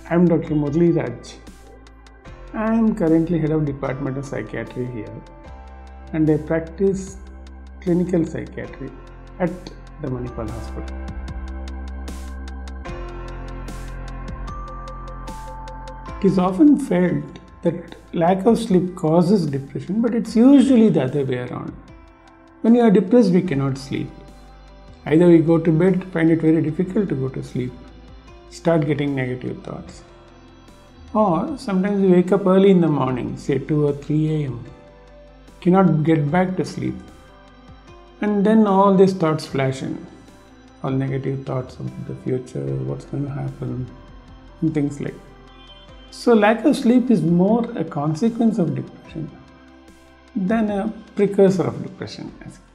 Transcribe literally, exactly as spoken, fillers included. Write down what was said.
I'm Doctor Murli Raj. I'm currently head of Department of Psychiatry here, and I practice clinical psychiatry at the Manipal Hospital. It is often felt that lack of sleep causes depression, but it's usually the other way around. When you are depressed, we cannot sleep. Either we go to bed, find it very difficult to go to sleep, start getting negative thoughts. Or sometimes we wake up early in the morning, say two or three a m, cannot get back to sleep. And then all these thoughts flash in, all negative thoughts of the future, what's going to happen, and things like that. So lack of sleep is more a consequence of depression than a precursor of depression.